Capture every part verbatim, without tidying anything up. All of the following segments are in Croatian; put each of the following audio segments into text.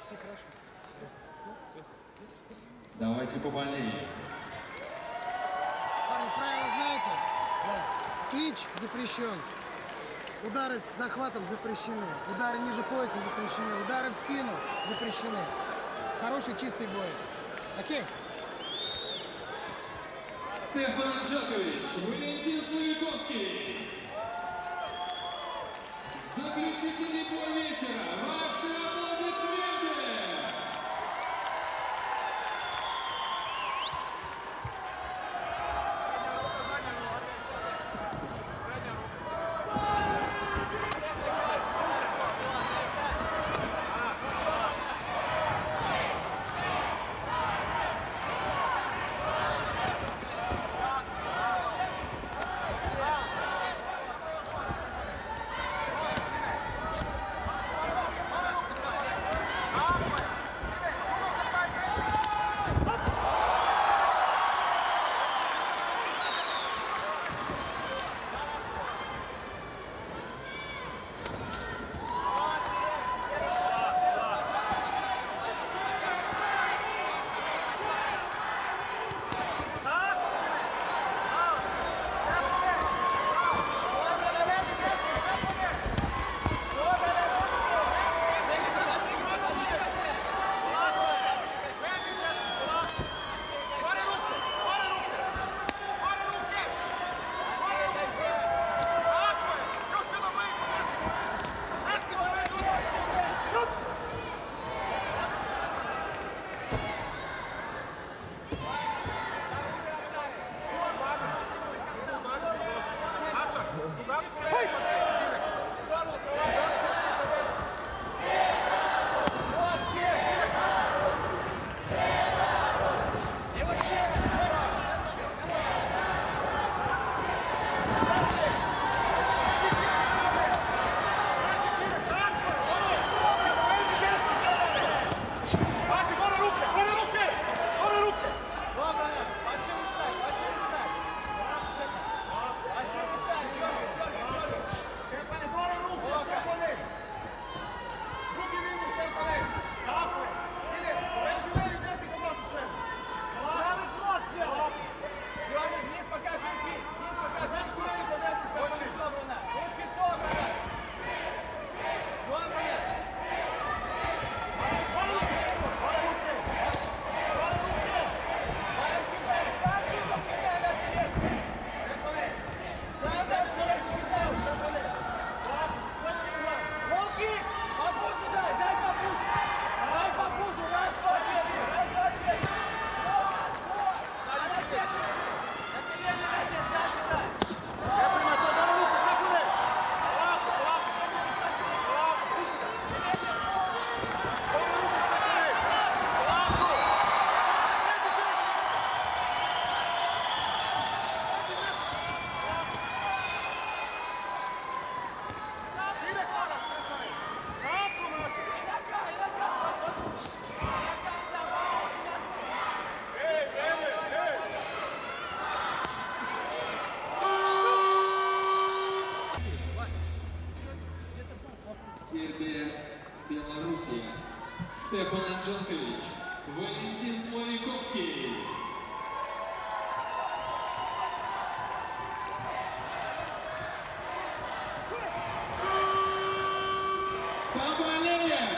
Давайте поболеем. Парни, правила знаете? Да. Клинч запрещен. Удары с захватом запрещены. Удары ниже пояса запрещены. Удары в спину запрещены. Хороший чистый бой. Окей? Стефан Анджелкович, Валентин Славиковский. Заключительный бой вечера. Ваши аплодисменты! Сербия, Белоруссия. Стефан Анджелкович, Валентин Славиковский. Поболеем!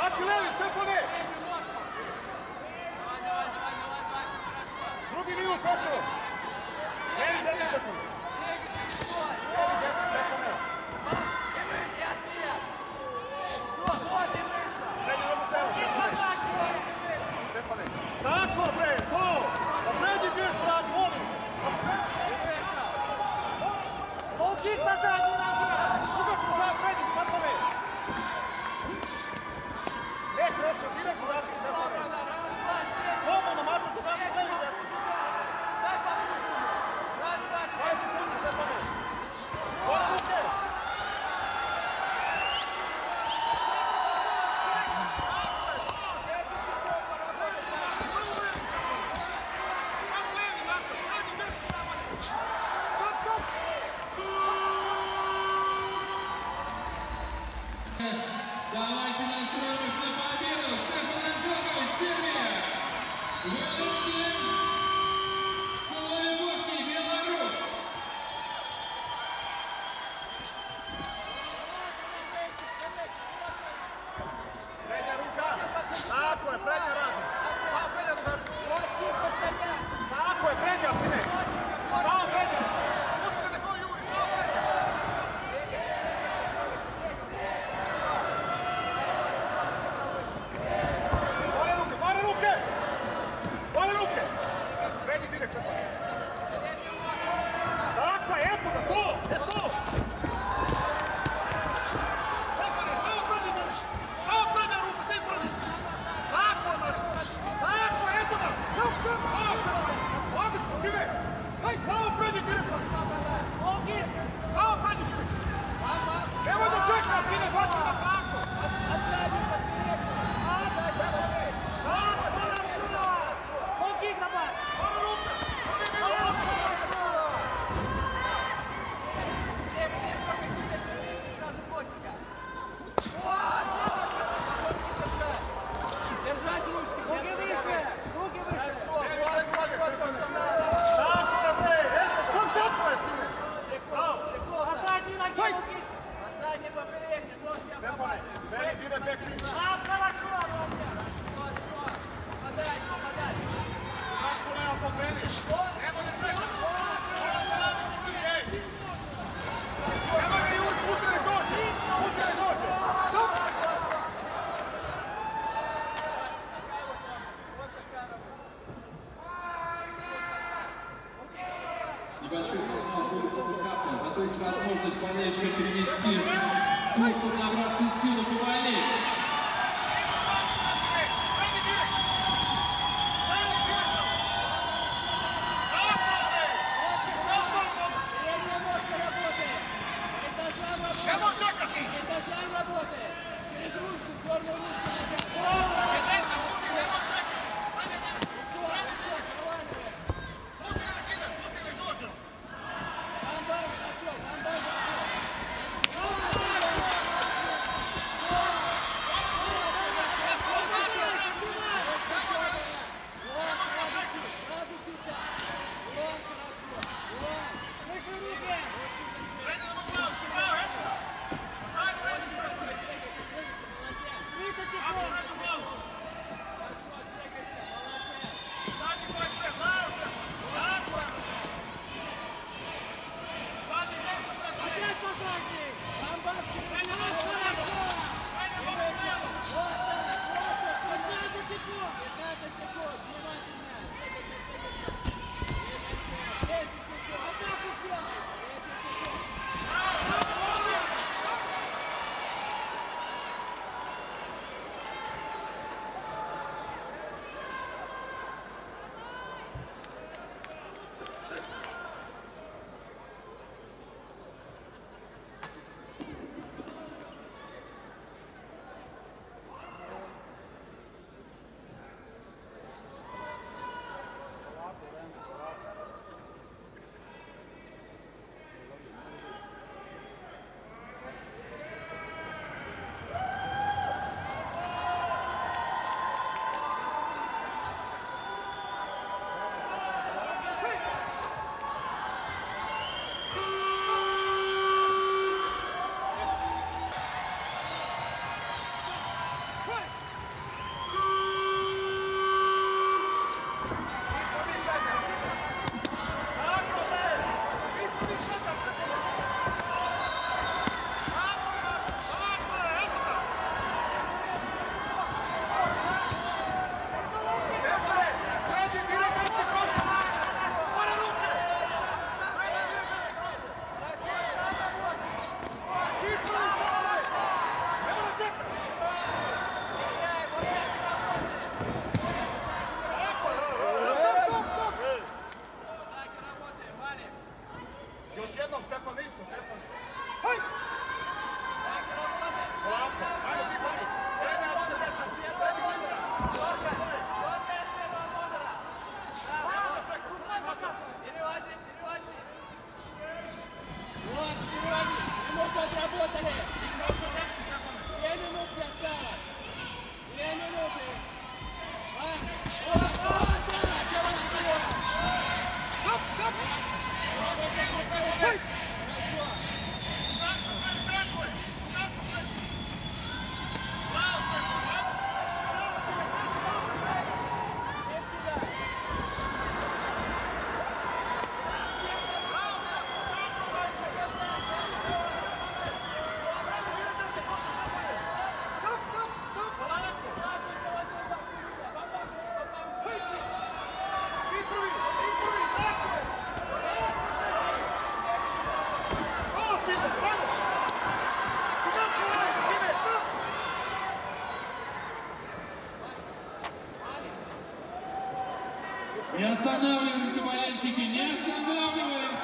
Baci levi, Stefane! Drugi minut, prošlo! Levi, levi, Stefane! Levi, desno, Stefane! Predi nogu telo, Stefane! Tako, bre, to! Predi dirku radi, molim! Полкик назад, не забирай! Ugačku za, predi, Stefane! Ne, prošlo, direktno dači, Stefane! Slobodno, mačku, dači, levi, desno! dvadeset sekundi, Stefane! Od ruke! Давайте настроим их на победу. Стефан Анджелкович, Сербия. Валентин Соловейковский, Беларусь. Prednja ruka! Tako je, prednja radi! Samo prednja rukačka! Tako je, prednja, sine! Samo prednja! Pusti ga neko juri, samo prednja! Gore ruke, gore ruke! Gore ruke! Prednji direkt, Stefan! Tako je, eto ga, to! E to! Stefane, samo prednji direkt! Samo prednja ruka, ti prvi! Tako je, mačko! Tako je, eto ga! Stop, stop! Odlično, sine! Haj, samo prednji direkt! Samo prednji direkt! Nemoj da čeka, sine, baci na tako! Gore ruke! Держать ручки, руки выше, руки выше. Tako je, bre! Eto, stop, stop! Sine! А задние ноги, руки. А задние поперек, ножки Stefane, meni dire back kick. Подай, подай. Mačko nema po meni. Nemoj da čeka. Nemoj da juri, pusti da dođe. Pusti da dođe. Stop! Небольшой тайм-аут улицы Пикапа. Зато есть возможность болельщика перенести дух, поднабраться сил и поболеть. Передняя ножка работает. Этажам работает. Этажам работает. Через ручку, черную ручку. Амбар зашел, амбар зашел. Не останавливаемся, болельщики, не останавливаемся!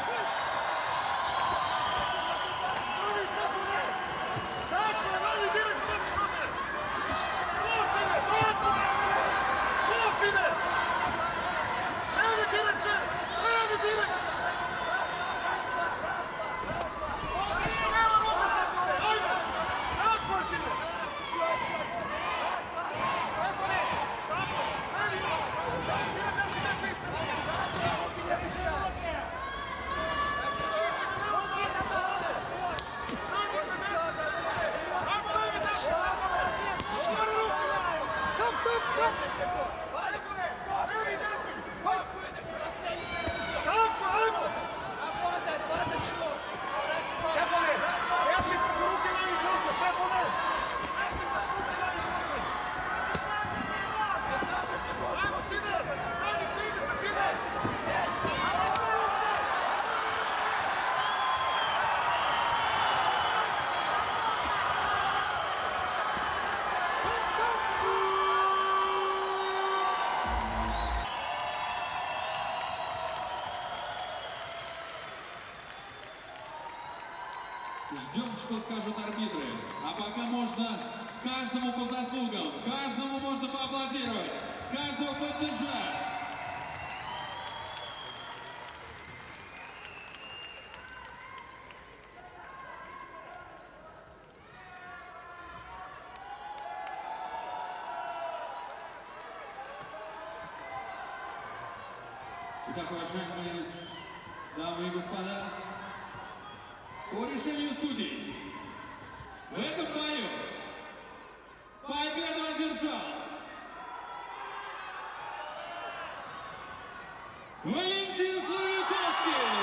Ждем, что скажут арбитры. А пока можно каждому по заслугам, каждому можно поаплодировать, каждого поддержать. Итак, уважаемые дамы и господа, по решению судей в этом бою победу одержал Валентин Славиковский!